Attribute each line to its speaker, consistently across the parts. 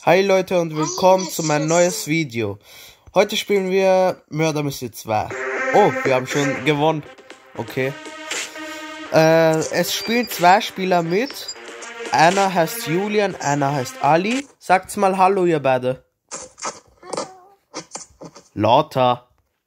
Speaker 1: Hi Leute und willkommen zu meinem neues Video. Heute spielen wir Murder Mystery 2. Oh, wir haben schon gewonnen. Okay. Es spielen zwei Spieler mit. Einer heißt Julian, einer heißt Ali. Sagt's mal Hallo, ihr beide. Lauter.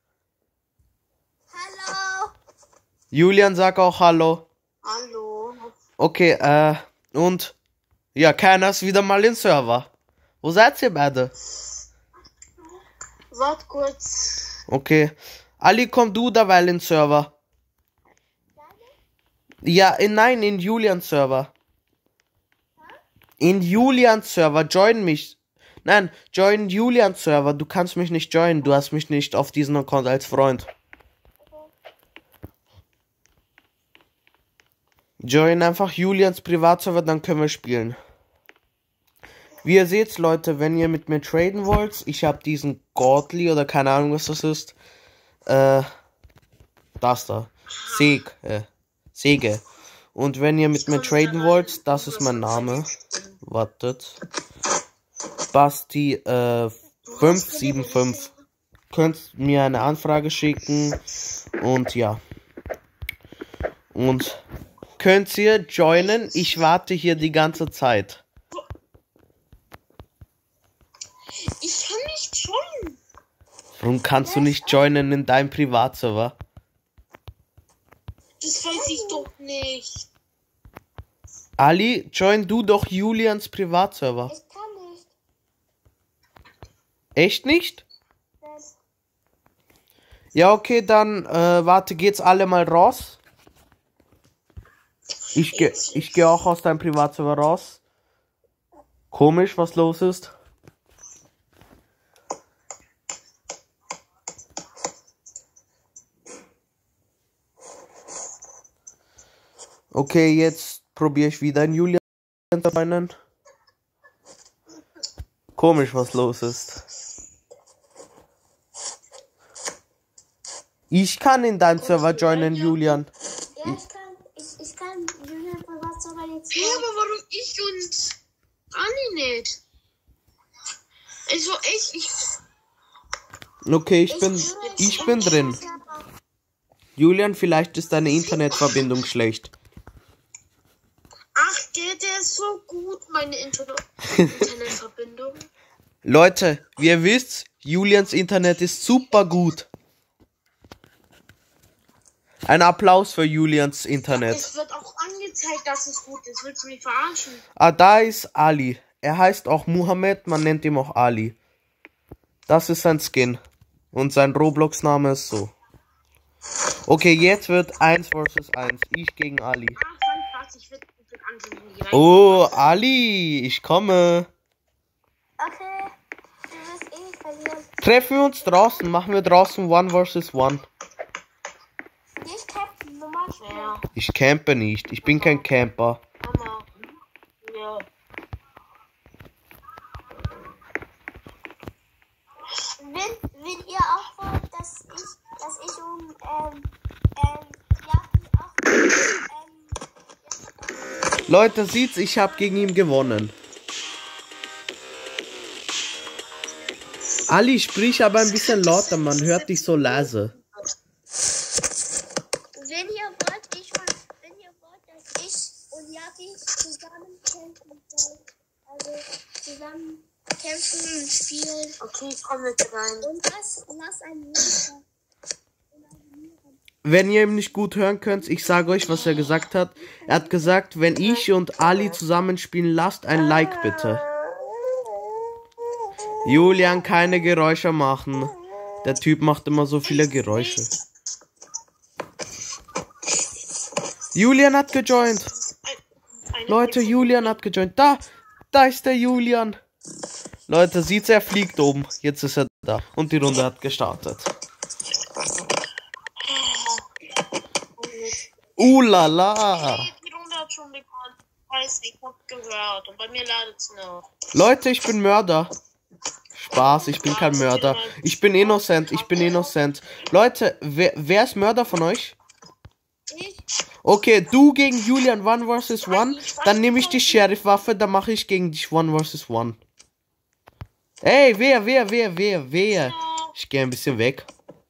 Speaker 2: Hallo.
Speaker 1: Julian, sag auch Hallo.
Speaker 2: Hallo.
Speaker 1: Okay, und ja, keiner ist wieder mal im Server. Wo seid ihr beide?
Speaker 2: Wart kurz.
Speaker 1: Okay. Ali, komm du derweil in den Server. Ja, nein, in Julians Server. In Julians Server, join mich. Nein, join Julians Server. Du kannst mich nicht joinen. Du hast mich nicht auf diesen Account als Freund. Join einfach Julians Privatserver, dann können wir spielen. Wie ihr seht, Leute, wenn ihr mit mir traden wollt, ich habe diesen Godly oder keine Ahnung, was das ist. Das da. Säge. Und wenn ihr mit mir traden wollt, das ist mein Name. Wartet. Basti 575. Könnt mir eine Anfrage schicken. Und ja. Und könnt ihr joinen? Ich warte hier die ganze Zeit.
Speaker 2: Ich kann nicht joinen.
Speaker 1: Warum kannst du nicht joinen in deinem Privatserver?
Speaker 2: Das weiß ich doch nicht.
Speaker 1: Ali, join du doch Julians Privatserver.
Speaker 2: Ich kann nicht.
Speaker 1: Echt nicht? Ja, okay, dann, warte, geht's alle mal raus? Ich geh auch aus deinem Privatserver raus. Komisch, was los ist. Okay, jetzt probiere ich wieder in Julian zu joinen. Komisch, was los ist. Ich kann in deinem Server joinen, Julian.
Speaker 2: Ja, ich kann Julian Privatserver jetzt nicht. Ja, aber warum ich und Anni nicht? Also ich
Speaker 1: Okay, ich bin drin. Julian, vielleicht ist deine Internetverbindung schlecht.
Speaker 2: Ach, der ist so gut, meine Internetverbindung.
Speaker 1: Leute, wie ihr wisst, Julians Internet ist super gut. Ein Applaus für Julians Internet.
Speaker 2: Es wird auch angezeigt, dass es gut ist. Willst du mich verarschen?
Speaker 1: Ah, da ist Ali. Er heißt auch Muhammad, man nennt ihn auch Ali. Das ist sein Skin. Und sein Roblox-Name ist so. Okay, jetzt wird 1 vs 1. Ich gegen Ali.
Speaker 2: Ah, voll krass, ich will ansehen.
Speaker 1: Oh, Ali, ich komme.
Speaker 2: Okay, du wirst eh nicht verlieren.
Speaker 1: Treffen wir uns draußen. Machen wir draußen 1 vs 1.
Speaker 2: Nicht campen, normal schwer.
Speaker 1: Ich campe nicht. Ich bin kein Camper.
Speaker 2: Mama. Ja. Wenn ihr auch wollt, dass ich und Jaki auch
Speaker 1: Leute, sieht's, ich habe gegen ihn gewonnen. Ali, sprich aber ein bisschen lauter, man hört dich so leise.
Speaker 2: Wenn ihr wollt, dass ich und Jaki zusammen kämpfen sollen, also zusammen kämpfen und spielen. Okay, ich komme mit rein. Und lass einen Like.
Speaker 1: Wenn ihr ihm nicht gut hören könnt, ich sage euch, was er gesagt hat. Er hat gesagt, wenn ich und Ali zusammenspielen, lasst ein Like bitte. Julian, keine Geräusche machen. Der Typ macht immer so viele Geräusche. Julian hat gejoint. Leute, Julian hat gejoint. Da ist der Julian. Leute, sieht's, er fliegt oben. Jetzt ist er da. Und die Runde hat gestartet. Lala.
Speaker 2: Die Runde hat schon begonnen. Ich hab gehört. Und bei mir ladet's noch.
Speaker 1: Leute, ich bin Mörder. Spaß, ich bin kein Mörder. Ich bin innocent. Leute, wer ist Mörder von euch?
Speaker 2: Ich?
Speaker 1: Okay, du gegen Julian 1 vs 1. Dann nehme ich die Sheriff-Waffe, dann mache ich gegen dich 1 vs 1. Ey, wer? Ich gehe ein bisschen weg.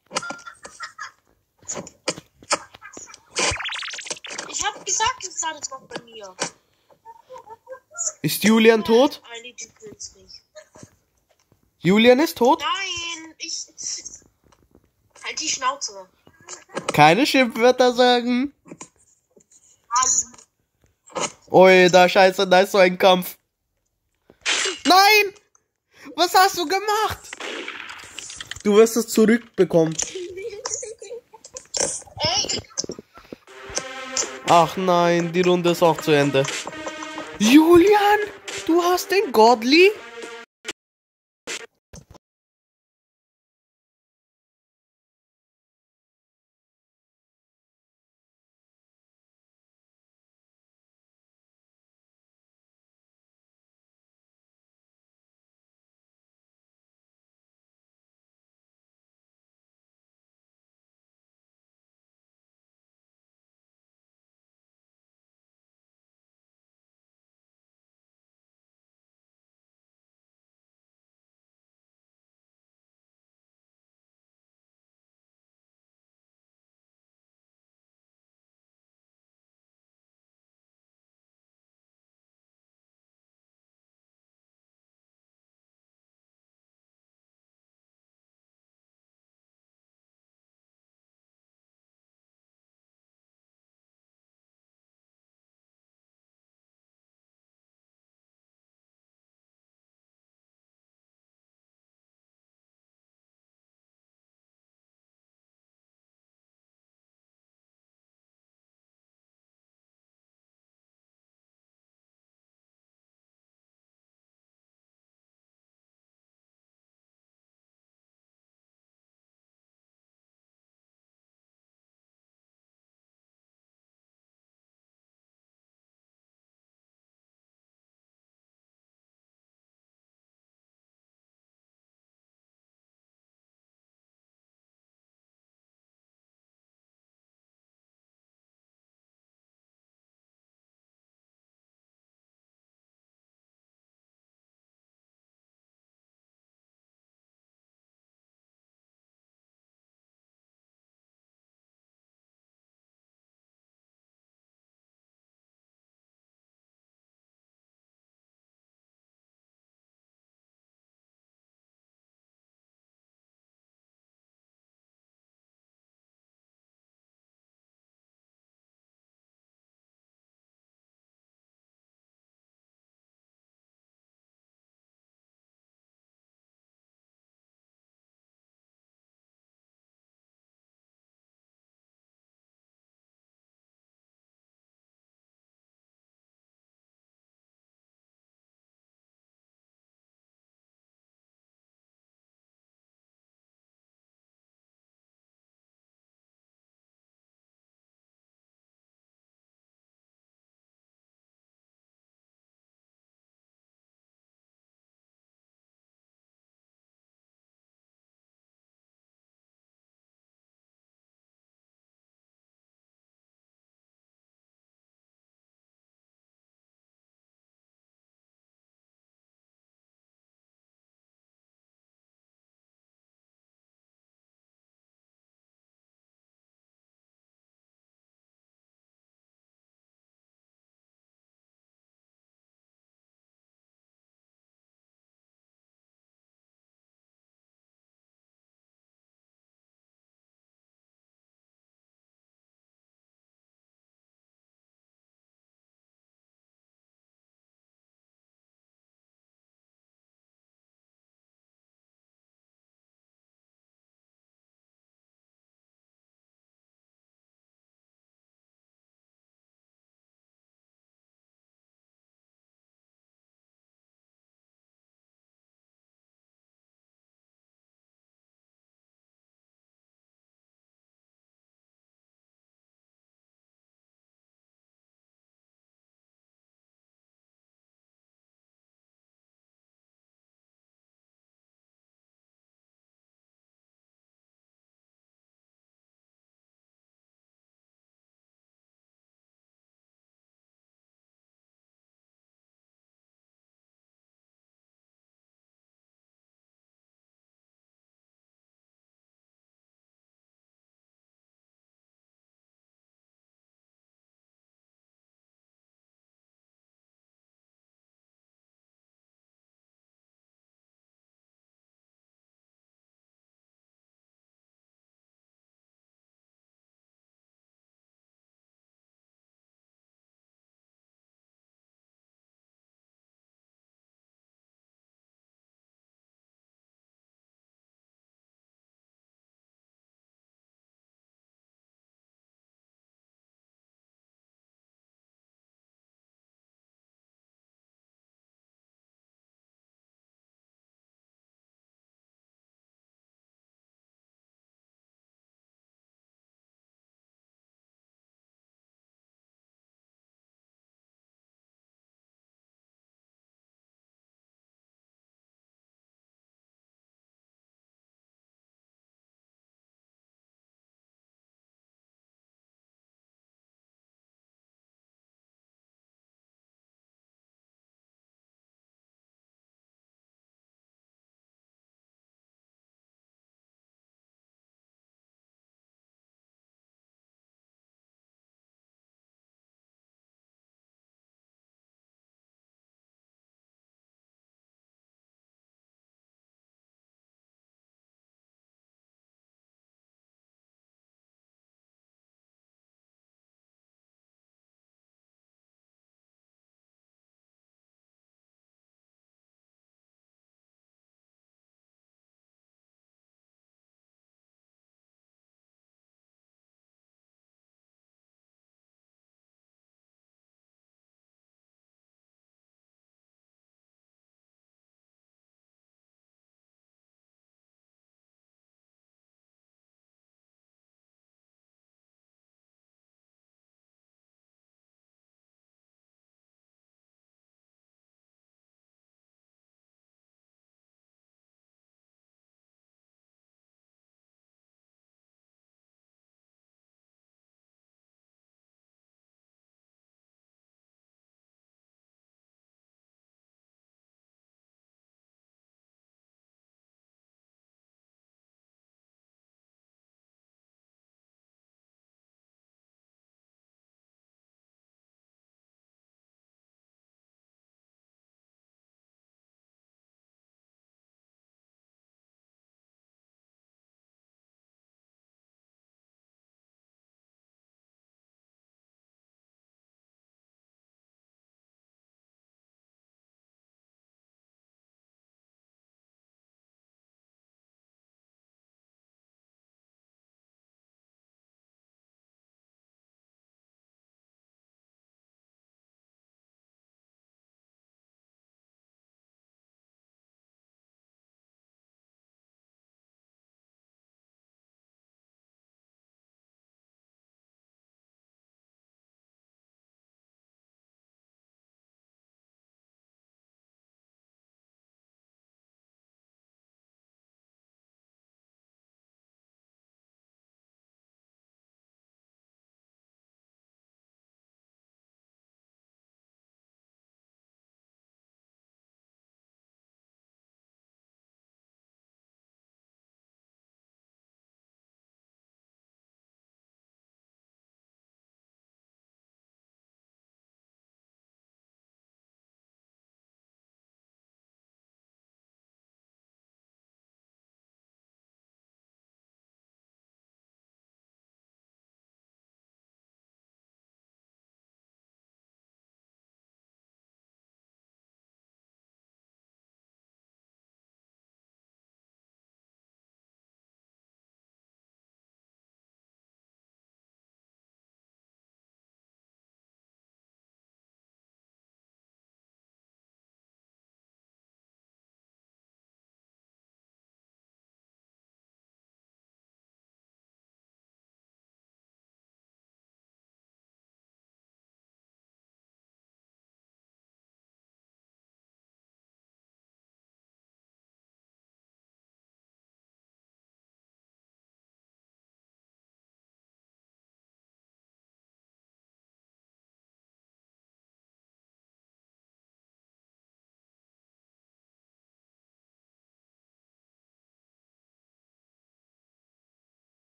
Speaker 2: Ich hab gesagt, es landet noch bei mir.
Speaker 1: Ist Julian tot? Julian ist tot?
Speaker 2: Nein, halt die Schnauze.
Speaker 1: Keine Schimpfwörter sagen. Ui, da scheiße, da ist so ein Kampf. Nein! Was hast du gemacht? Du wirst es zurückbekommen.
Speaker 2: Ey.
Speaker 1: Ach nein, die Runde ist auch zu Ende. Julian, du hast den Godly?